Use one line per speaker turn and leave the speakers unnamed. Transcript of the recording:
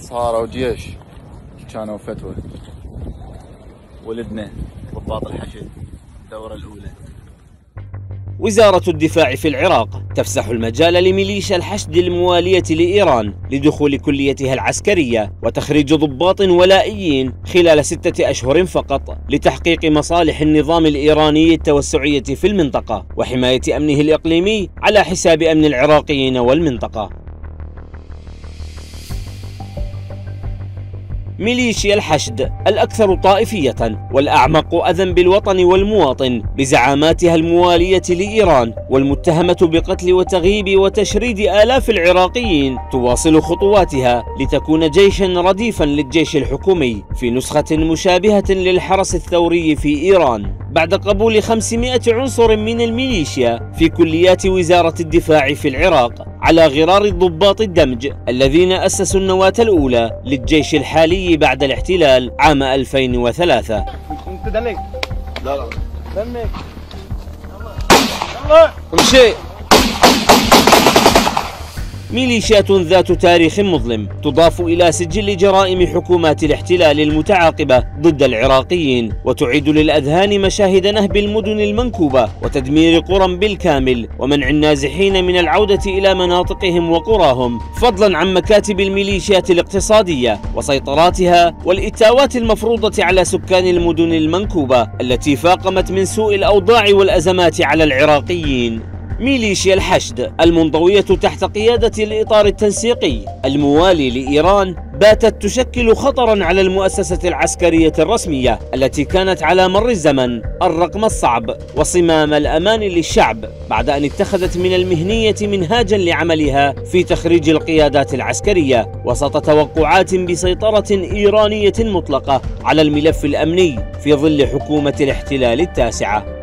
صاروا جيش، كانوا فتوى. ولدنا ضباط الحشد الدورة الأولى.
وزارة الدفاع في العراق تفسح المجال لميليشيا الحشد الموالية لإيران لدخول كليتها العسكرية وتخريج ضباط ولائيين خلال 6 أشهر فقط لتحقيق مصالح النظام الإيراني التوسعية في المنطقة وحماية أمنه الإقليمي على حساب أمن العراقيين والمنطقة. ميليشيا الحشد الأكثر طائفية والأعمق أذى بالوطن والمواطن بزعاماتها الموالية لإيران والمتهمة بقتل وتغييب وتشريد آلاف العراقيين تواصل خطواتها لتكون جيشا رديفا للجيش الحكومي في نسخة مشابهة للحرس الثوري في إيران بعد قبول 500 عنصر من الميليشيا في كليات وزارة الدفاع في العراق على غرار ضباط الدمج الذين أسسوا النواة الأولى للجيش الحالي بعد الاحتلال عام 2003. ميليشيات ذات تاريخ مظلم تضاف إلى سجل جرائم حكومات الاحتلال المتعاقبة ضد العراقيين وتعيد للأذهان مشاهد نهب المدن المنكوبة وتدمير قرى بالكامل ومنع النازحين من العودة إلى مناطقهم وقراهم، فضلا عن مكاتب الميليشيات الاقتصادية وسيطراتها والإتاوات المفروضة على سكان المدن المنكوبة التي فاقمت من سوء الأوضاع والأزمات على العراقيين. ميليشيا الحشد المنضوية تحت قيادة الإطار التنسيقي الموالي لإيران باتت تشكل خطرا على المؤسسة العسكرية الرسمية التي كانت على مر الزمن الرقم الصعب وصمام الأمان للشعب بعد أن اتخذت من المهنية منهاجا لعملها في تخريج القيادات العسكرية وسط توقعات بسيطرة إيرانية مطلقة على الملف الأمني في ظل حكومة الاحتلال التاسعة.